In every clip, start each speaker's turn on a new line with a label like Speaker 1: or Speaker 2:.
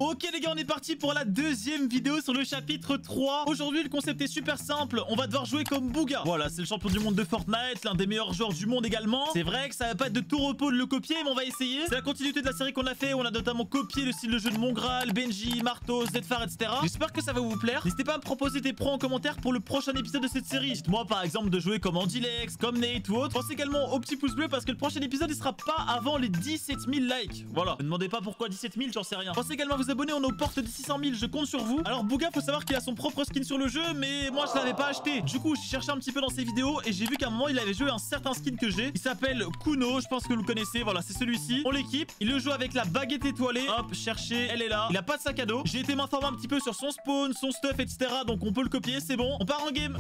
Speaker 1: Ok les gars, on est parti pour la deuxième vidéo sur le chapitre 3. Aujourd'hui, le concept est super simple. On va devoir jouer comme Bugha. Voilà, c'est le champion du monde de Fortnite, l'un des meilleurs joueurs du monde également. C'est vrai que ça va pas être de tout repos de le copier, mais on va essayer. C'est la continuité de la série qu'on a fait. On a notamment copié le style de jeu de Mongraal, Benji, Marteau, Zedfar, etc. J'espère que ça va vous plaire. N'hésitez pas à me proposer des pros en commentaire pour le prochain épisode de cette série. Dites-moi par exemple de jouer comme Andilex, comme Nate ou autre. Pensez également au petit pouce bleu parce que le prochain épisode il sera pas avant les 17 000 likes. Voilà. Ne demandez pas pourquoi 17 000, j'en sais rien. Pensez également à vous abonner, on est aux portes des 600 000, je compte sur vous. Alors Bugha, faut savoir qu'il a son propre skin sur le jeu, mais moi je l'avais pas acheté. Du coup, j'ai cherché un petit peu dans ses vidéos et j'ai vu qu'à un moment il avait joué un certain skin que j'ai. Il s'appelle Kuno, je pense que vous le connaissez. Voilà, c'est celui-ci. On l'équipe. Il le joue avec la baguette étoilée. Hop, cherchez, elle est là. Il a pas de sac à dos. J'ai été m'informer un petit peu sur son spawn, son stuff, etc. Donc on peut le copier, c'est bon. On part en game.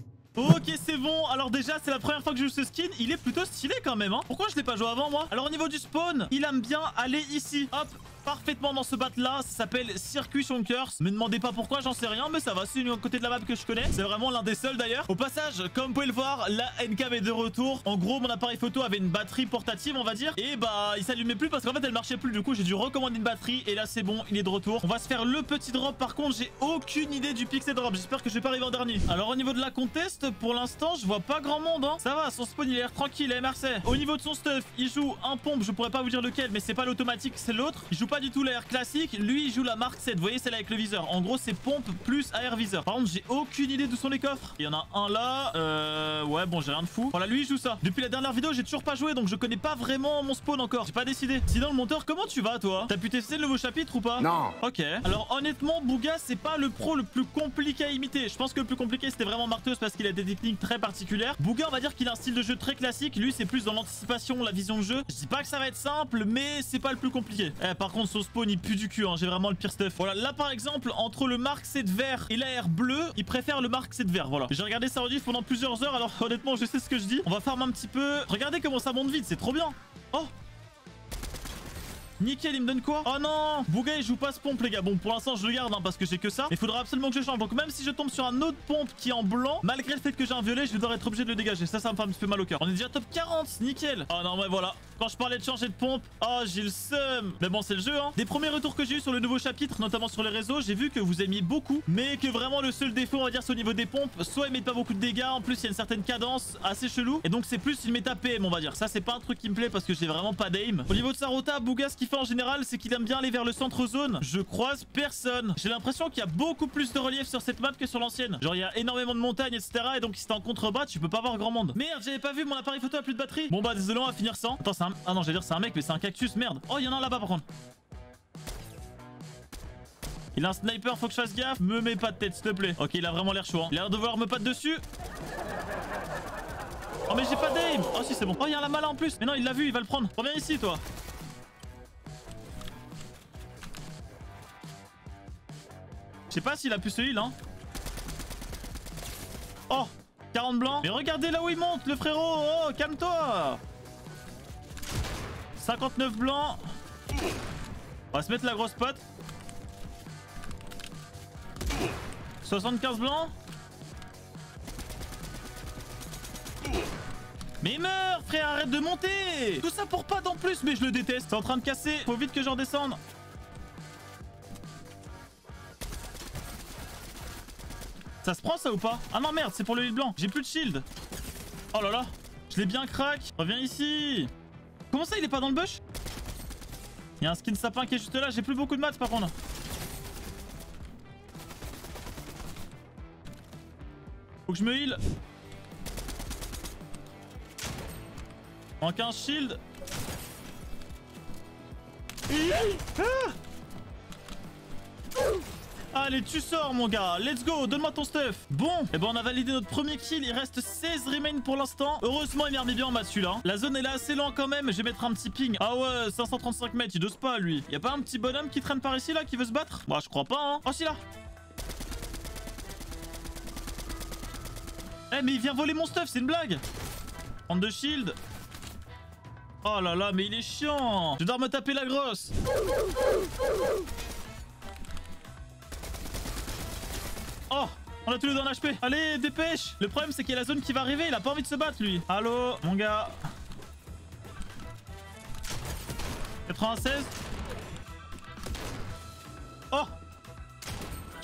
Speaker 1: Ok, c'est bon. Alors déjà, c'est la première fois que je joue ce skin. Il est plutôt stylé quand même, hein. Pourquoi je l'ai pas joué avant, moi? Alors au niveau du spawn, il aime bien aller ici. Hop, parfaitement dans ce battle là. Ça s'appelle Circuit Shonkers. Me demandez pas pourquoi, j'en sais rien, mais ça va. C'est une côté de la map que je connais. C'est vraiment l'un des seuls d'ailleurs. Au passage, comme vous pouvez le voir, la N-Cam est de retour. En gros, mon appareil photo avait une batterie portative, on va dire. Et bah, il s'allumait plus parce qu'en fait, elle marchait plus. Du coup, j'ai dû recommander une batterie. Et là, c'est bon, il est de retour. On va se faire le petit drop. Par contre, j'ai aucune idée du pixel drop. J'espère que je vais pas arriver en dernier. Alors, au niveau de la contest, pour l'instant, je vois pas grand monde, hein. Ça va, son spawn, il a l'air tranquille, MRC. Au niveau de son stuff, il joue un pompe. Je pourrais pas vous dire lequel, mais c'est pas l'automatique, c'est l'autre. Il joue pas du tout l'AR classique. Lui, il joue la Mark 7. Vous voyez, celle avec le viseur. En gros, c'est pompe plus AR viseur. Par contre, j'ai aucune idée d'où sont les coffres. Il y en a un là. Ouais, bon, j'ai rien de fou. Voilà, lui, il joue ça. Depuis la dernière vidéo, j'ai toujours pas joué, donc je connais pas vraiment mon spawn encore. J'ai pas décidé. Sinon, le monteur, comment tu vas, toi? T'as pu tester le nouveau chapitre ou pas?
Speaker 2: Non.
Speaker 1: Ok. Alors, honnêtement, Bugha, c'est pas le pro le plus compliqué à imiter. Je pense que le plus compliqué, c'était vraiment Marteuse parce qu'il a des techniques très particulières. Bugha, on va dire qu'il a un style de jeu très classique. Lui, c'est plus dans l'anticipation, la vision de jeu. Je dis pas que ça va être simple, mais c'est pas le plus compliqué. Par contre, son spawn, il pue du cul, hein. J'ai vraiment le pire stuff. Voilà, là, par exemple, entre le Mark 7 vert et l'AR bleu, il préfère le Mark 7 vert. Voilà. J'ai regardé ça en diff pendant plusieurs heures. Alors, honnêtement, je sais ce que je dis. On va farm un petit peu. Regardez comment ça monte vite. C'est trop bien. Oh! Nickel, il me donne quoi? Oh non! Bugha, il joue pas ce pompe, les gars. Bon, pour l'instant, je le garde, hein, parce que j'ai que ça. Mais il faudra absolument que je change. Donc, même si je tombe sur un autre pompe qui est en blanc, malgré le fait que j'ai un violet, je vais devoir être obligé de le dégager. Ça me fait un petit peu mal au cœur. On est déjà top 40. Nickel. Oh non, mais voilà. Quand je parlais de changer de pompe, oh, j'ai le seum. Mais bon, c'est le jeu, hein. Des premiers retours que j'ai eu sur le nouveau chapitre, notamment sur les réseaux, j'ai vu que vous aimiez beaucoup, mais que vraiment le seul défaut, on va dire, c'est au niveau des pompes. Soit ils mettent pas beaucoup de dégâts, en plus, il y a une certaine cadence assez chelou. Et donc, c'est plus une méta PM, on va dire. Ça, c'est pas un truc qui me plaît parce que j'ai vraiment pas d'aim. Au niveau de sa rota, Bugha, ce qu'il fait en général, c'est qu'il aime bien aller vers le centre zone. Je croise personne. J'ai l'impression qu'il y a beaucoup plus de relief sur cette map que sur l'ancienne. Genre, il y a énormément de montagnes, etc. Et donc, si t'es en contrebas, tu peux pas voir grand monde. Merde, j'avais pas vu, mon appareil photo a plus de batterie. Bon, bah, désolé, on va finir sans. Attends, c'est un... Ah non, j'allais dire, c'est un mec, mais c'est un cactus, merde. Oh, il y en a un là-bas, par contre. Il a un sniper, faut que je fasse gaffe. Me mets pas de tête, s'il te plaît. Ok, il a vraiment l'air chaud, hein. Il a l'air de vouloir me patte dessus. Oh, mais j'ai pas d'aim. Oh, si, c'est bon. Oh, il y a un lama là en plus. Mais non, il l'a vu, il va le prendre. Reviens ici, toi. Je sais pas s'il a pu se heal, hein. Oh, 40 blancs. Mais regardez là où il monte, le frérot. Oh, calme-toi. 59 blancs. On va se mettre la grosse pote. 75 blancs. Mais meurs, frère, arrête de monter. Tout ça pour pas d'en plus, mais je le déteste. C'est en train de casser. Faut vite que j'en descende. Ça se prend ça ou pas? Ah non, merde, c'est pour le heal blanc. J'ai plus de shield. Oh là là. Je l'ai bien crack. Reviens ici. Comment ça, il est pas dans le bush? Il y a un skin sapin qui est juste là. J'ai plus beaucoup de maths par contre. Faut que je me heal. Manque un shield. Ah! Allez, tu sors, mon gars. Let's go. Donne-moi ton stuff. Bon, et ben on a validé notre premier kill. Il reste 16 remain pour l'instant. Heureusement, il m'a remis bien en maths celui-là. La zone est là assez lent quand même. Je vais mettre un petit ping. Ah ouais, 535 mètres. Il dose pas, lui. Y a pas un petit bonhomme qui traîne par ici, là, qui veut se battre? Bah, je crois pas, hein. Oh, si, là. Eh, mais il vient voler mon stuff. C'est une blague. Prendre de shield. Oh là là, mais il est chiant. Je dois me taper la grosse. Oh, on a tous les deux un HP. Allez, dépêche. Le problème, c'est qu'il y a la zone qui va arriver. Il a pas envie de se battre, lui. Allô, mon gars. 96.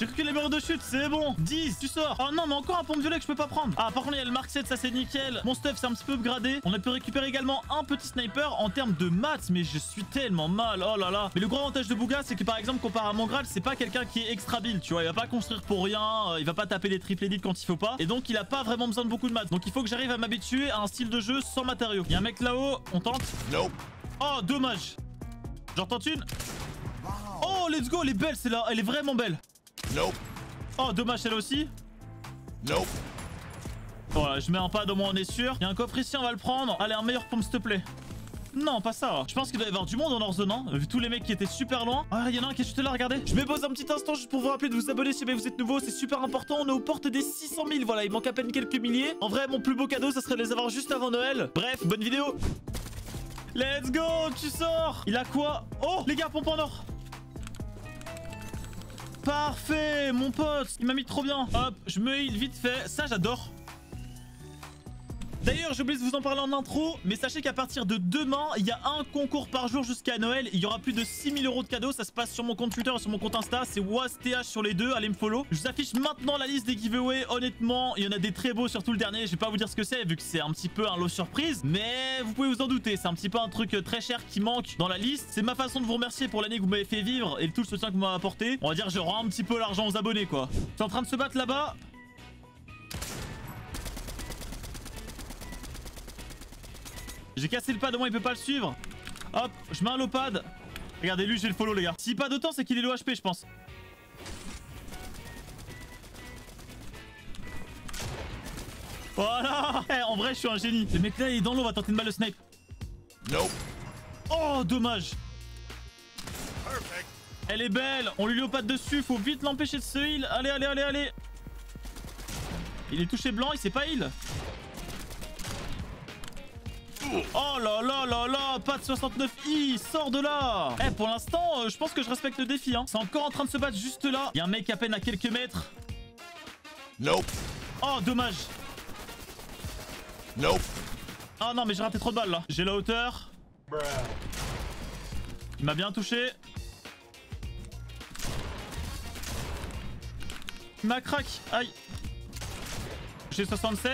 Speaker 1: J'ai cru que les numéros de chute, c'est bon. 10, tu sors. Oh non, mais encore un pompe violet que je peux pas prendre. Ah, par contre, il y a le Mark 7, ça c'est nickel. Mon stuff, c'est un petit peu upgradé. On a pu récupérer également un petit sniper en termes de maths, mais je suis tellement mal. Oh là là. Mais le gros avantage de Bugha, c'est que par exemple, comparé à Mangral, c'est pas quelqu'un qui est extra build, tu vois. Il va pas construire pour rien, il va pas taper des triple edits quand il faut pas. Et donc, il a pas vraiment besoin de beaucoup de maths. Donc, il faut que j'arrive à m'habituer à un style de jeu sans matériaux. Il y a un mec là-haut, on tente.
Speaker 2: Nope.
Speaker 1: Oh, dommage. J'en tente une. Oh, let's go, elle est belle celle-là. Elle est vraiment belle.
Speaker 2: Nope.
Speaker 1: Oh, dommage celle-là aussi.
Speaker 2: Nope.
Speaker 1: Voilà, je mets un pad, au moins on est sûr. Il y a un coffre ici, on va le prendre. Allez, un meilleur pompe, s'il te plaît. Non, pas ça. Je pense qu'il doit y avoir du monde en hors zone, hein, vu tous les mecs qui étaient super loin. Ah, il y en a un qui est juste là, regardez. Je me pose un petit instant juste pour vous rappeler de vous abonner si jamais vous êtes nouveau. C'est super important. On est aux portes des 600 000. Voilà, il manque à peine quelques milliers. En vrai, mon plus beau cadeau, ça serait de les avoir juste avant Noël. Bref, bonne vidéo. Let's go, tu sors. Il a quoi? Oh, les gars, pompe en or. Parfait, mon pote. Il m'a mis trop bien. Hop, je me heal vite fait. Ça, j'adore. D'ailleurs, j'ai oublié de vous en parler en intro, mais sachez qu'à partir de demain, il y a un concours par jour jusqu'à Noël. Il y aura plus de 6 000 € de cadeaux. Ça se passe sur mon compte Twitter et sur mon compte Insta. C'est WazTH sur les deux. Allez me follow. Je vous affiche maintenant la liste des giveaways. Honnêtement, il y en a des très beaux, surtout le dernier. Je vais pas vous dire ce que c'est, vu que c'est un petit peu un lot surprise. Mais vous pouvez vous en douter. C'est un petit peu un truc très cher qui manque dans la liste. C'est ma façon de vous remercier pour l'année que vous m'avez fait vivre et tout le soutien que vous m'avez apporté. On va dire, je rends un petit peu l'argent aux abonnés, quoi. Je suis en train de se battre là-bas. J'ai cassé le pad, au moins il peut pas le suivre. Hop, je mets un low pad. Regardez, lui j'ai le follow les gars. S'il pas de temps, c'est qu'il est low HP je pense. Voilà. En vrai je suis un génie. Le mec là il est dans l'eau, on va tenter une balle de snipe.
Speaker 2: Nope.
Speaker 1: Oh dommage.
Speaker 2: Perfect.
Speaker 1: Elle est belle. On lui low pad dessus, faut vite l'empêcher de se heal. Allez, allez, allez, allez. Il est touché blanc, il s'est pas heal. Oh là là là là, pas de 69i, sors de là. Pour l'instant, je pense que je respecte le défi, hein. C'est encore en train de se battre juste là. Il y a un mec à peine à quelques mètres.
Speaker 2: Nope.
Speaker 1: Oh, dommage.
Speaker 2: Nope.
Speaker 1: Ah non, mais j'ai raté trop de balles, là. J'ai la hauteur. Il m'a bien touché. Il m'a crack. Aïe. J'ai 67.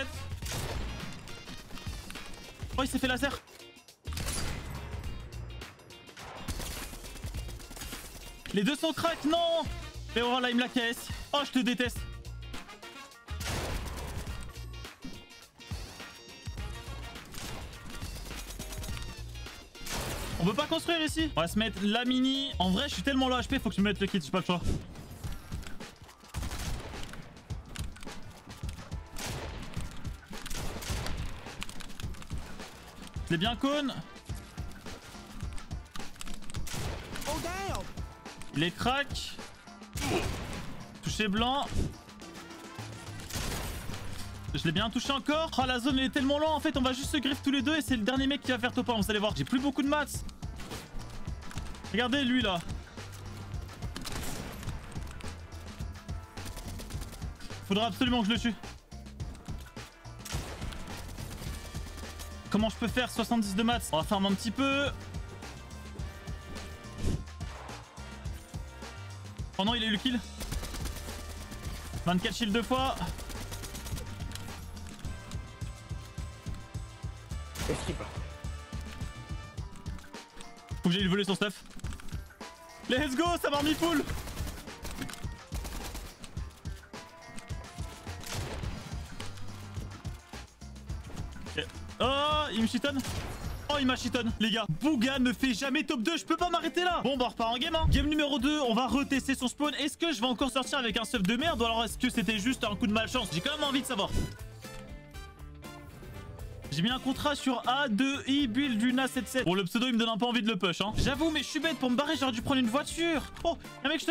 Speaker 1: Oh, il s'est fait laser. Les deux sont crack, non. Mais oh là, il me la caisse. Oh, je te déteste. On peut pas construire ici. On va se mettre la mini. En vrai, je suis tellement low HP, faut que je me mette le kit, j'ai pas le choix. Je l'ai bien cône. Il est crack. Touché blanc. Je l'ai bien touché encore. Oh la zone elle est tellement lente en fait. On va juste se griffe tous les deux et c'est le dernier mec qui va faire top 1. Vous allez voir. J'ai plus beaucoup de maths. Regardez lui là. Faudra absolument que je le tue. Comment je peux faire 70 de maths? On va farm un petit peu. Oh non, il a eu le kill. 24 shield deux fois. Faut que j'aille lui voler son stuff. Let's go, ça m'a remis full. Okay. Oh, il me chitonne. Oh, il m'a chitonne, les gars. Bugha ne fait jamais top 2. Je peux pas m'arrêter là. Bon, bah, on repart en game, hein. Game numéro 2. On va retester son spawn. Est-ce que je vais encore sortir avec un stuff de merde ou alors est-ce que c'était juste un coup de malchance? J'ai quand même envie de savoir. J'ai mis un contrat sur A2I build du Na77. Bon, le pseudo, il me donne un peu envie de le push, hein. J'avoue, mais je suis bête. Pour me barrer, j'aurais dû prendre une voiture. Oh, un mec, je te...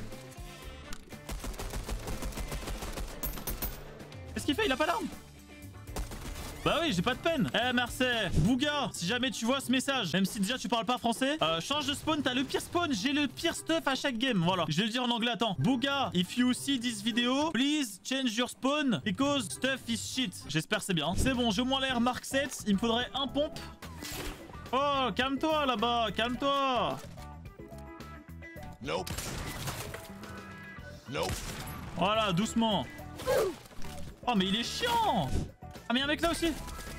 Speaker 1: Qu'est-ce qu'il fait? Il a pas d'arme. Bah oui, j'ai pas de peine. Marseille, Bugha, si jamais tu vois ce message, même si déjà tu parles pas français, change de spawn, t'as le pire spawn, j'ai le pire stuff à chaque game. Voilà, je vais le dire en anglais, attends. Bugha, if you see this video, please change your spawn because stuff is shit. J'espère c'est bien. C'est bon, j'ai au moins l'air Mark 7. Il me faudrait un pompe. Oh, calme-toi là-bas, calme-toi.
Speaker 2: Nope. Nope.
Speaker 1: Voilà, doucement. Oh, mais il est chiant. Ah, mais il y a un mec là aussi.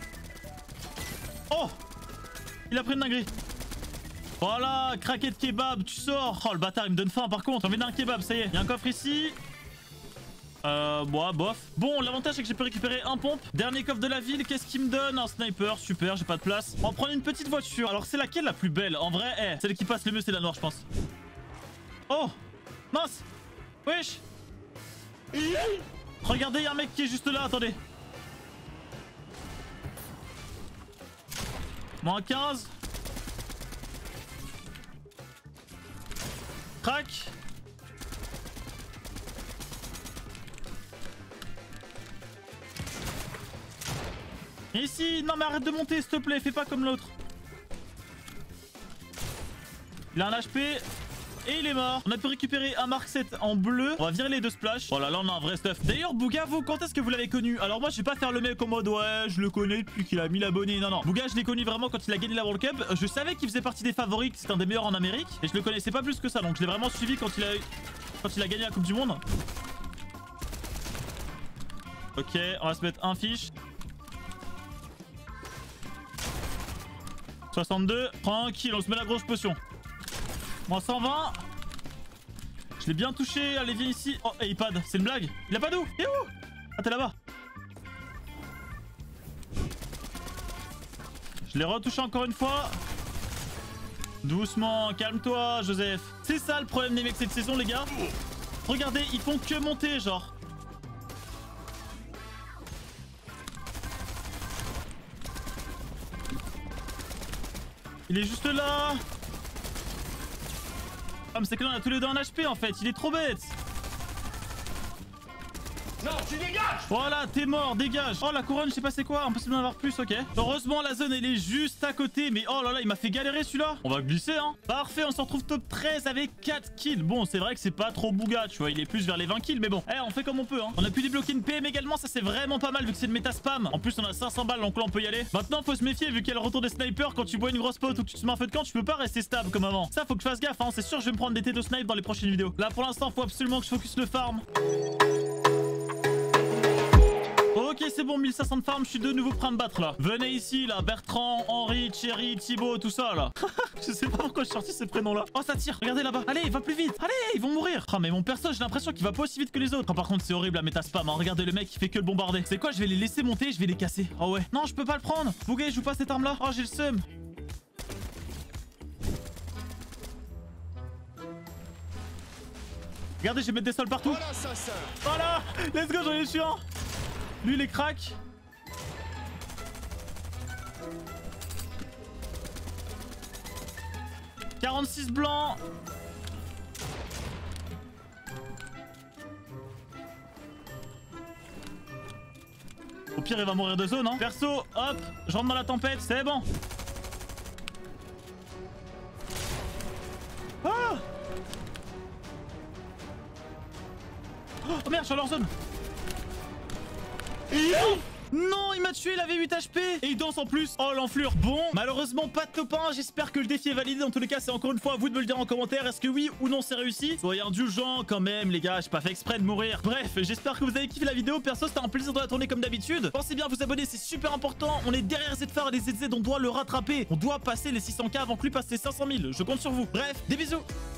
Speaker 1: Oh, il a pris une dinguerie. Voilà, craquet de kebab, tu sors. Oh, le bâtard, il me donne faim par contre. J'ai envie d'un kebab, ça y est. Il y a un coffre ici. Bon, bof. Bon, l'avantage c'est que j'ai pu récupérer un pompe. Dernier coffre de la ville, qu'est-ce qu'il me donne? Un sniper, super, j'ai pas de place. On va prendre une petite voiture. Alors, c'est laquelle la plus belle? En vrai, celle qui passe le mieux, c'est la noire, je pense. Oh, mince. Wesh. Regardez, il y a un mec qui est juste là, attendez. Moins 15. Crac. Ici, non mais arrête de monter s'il te plaît, fais pas comme l'autre. Il a un HP et il est mort. On a pu récupérer un Mark 7 en bleu. On va virer les deux splash. Voilà, là on a un vrai stuff. D'ailleurs, Bouga, vous, quand est-ce que vous l'avez connu? Alors moi, je vais pas faire le mec en mode ouais, je le connais depuis qu'il a 1000 abonnés. Non, non. Bouga, je l'ai connu vraiment quand il a gagné la World Cup. Je savais qu'il faisait partie des favoris, que c'est un des meilleurs en Amérique. Et je le connaissais pas plus que ça. Donc je l'ai vraiment suivi quand il a gagné la Coupe du Monde. Ok, on va se mettre un fiche. 62, tranquille, on se met la grosse potion. Moins 120. Je l'ai bien touché, allez viens ici. Oh, et iPad, c'est une blague. Il a pas d'où? Il est où? Ah, t'es là-bas. Je l'ai retouché encore une fois. Doucement, calme-toi Joseph. C'est ça le problème des mecs cette saison les gars. Regardez, ils font que monter genre. Il est juste là. Ah mais c'est que là on a tous les deux un HP en fait. Il est trop bête.
Speaker 2: Non, tu dégages!
Speaker 1: Voilà, t'es mort, dégage. Oh la couronne, je sais pas c'est quoi, impossible d'en avoir plus, ok. Heureusement la zone elle est juste à côté. Mais oh là là, il m'a fait galérer celui-là. On va glisser hein. Parfait, on se retrouve top 13 avec 4 kills. Bon, c'est vrai que c'est pas trop Bouga, tu vois. Il est plus vers les 20 kills, mais bon. On fait comme on peut hein. On a pu débloquer une PM également, ça c'est vraiment pas mal vu que c'est une méta spam. En plus on a 500 balles, donc là on peut y aller. Maintenant faut se méfier vu qu'il y a le retour des snipers. Quand tu bois une grosse pote ou que tu te mets un feu de camp, tu peux pas rester stable comme avant. Ça faut que je fasse gaffe hein. C'est sûr je vais me prendre des T2 snipe dans les prochaines vidéos. Là pour l'instant faut absolument que je focus le farm. Ok c'est bon, 1500 de farm, je suis de nouveau prêt à me battre là. Venez ici là, Bertrand, Henri, Thierry, Thibaut, tout ça là. Je sais pas pourquoi je suis sorti ces prénoms là. Oh ça tire, regardez là-bas. Allez, va plus vite. Allez, ils vont mourir. Ah mais mon perso j'ai l'impression qu'il va pas aussi vite que les autres. Par contre c'est horrible la méta spam hein. Regardez le mec qui fait que le bombarder. C'est quoi, je vais les laisser monter, je vais les casser. Oh ouais. Non je peux pas le prendre. Bouga, je joue pas cette arme là. Oh j'ai le seum. Regardez, je vais mettre des sols partout.
Speaker 2: Voilà, ça, ça.
Speaker 1: Voilà, let's go, j'en ai tué un. Lui, il est crack. « 46 blancs. Au pire, il va mourir de zone, hein. Perso, hop, je rentre dans la tempête, c'est bon. Ah oh merde, je suis dans leur zone. Non, il m'a tué, il avait 8 HP. Et il danse en plus. Oh, l'enflure. Bon, malheureusement, pas de top 1. J'espère que le défi est validé. Dans tous les cas, c'est encore une fois à vous de me le dire en commentaire. Est-ce que oui ou non c'est réussi? Soyez indulgents quand même, les gars. J'ai pas fait exprès de mourir. Bref, j'espère que vous avez kiffé la vidéo. Perso, c'était un plaisir de la tourner comme d'habitude. Pensez bien à vous abonner, c'est super important. On est derrière ZFAR et les ZZ, on doit le rattraper. On doit passer les 600K avant que lui passe les 500 000. Je compte sur vous. Bref, des bisous.